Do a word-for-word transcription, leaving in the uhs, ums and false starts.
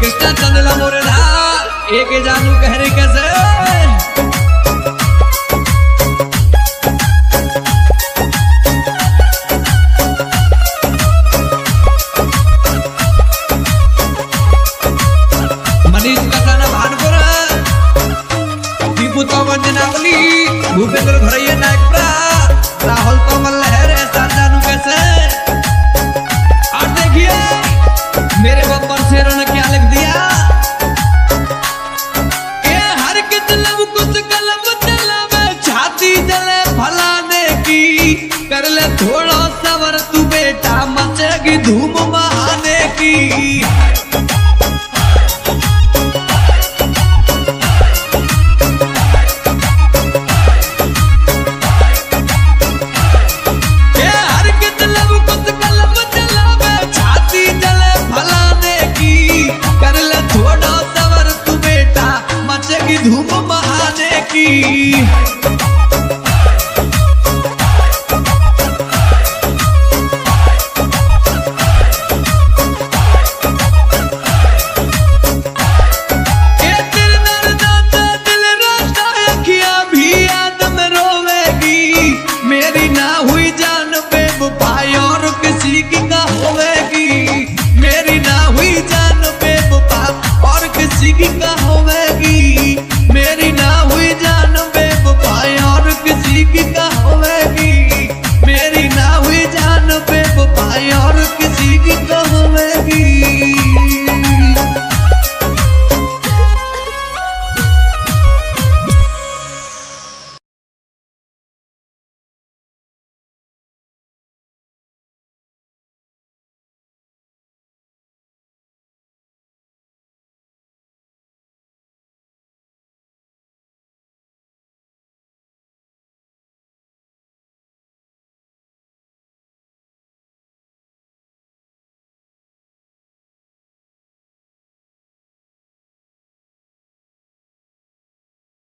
कृष्णा चंदला मोरला एक जानू कहरे कैसे मनीष कसाना भानपुर दीपू तो वंजनावली भूपेंद्र घरैया नागपुरा राहुल कमल लहर ऐसा जानू कैसे। और देखिए मेरे बब्बर शेरों ने क्या लिख दिया, ये हर कित लब कुछ कलम चलावे छाती जले फलाने की, कर ले थोड़ा सवर तू बेटा मचेगी धूम बहाने की। धूम बहाने की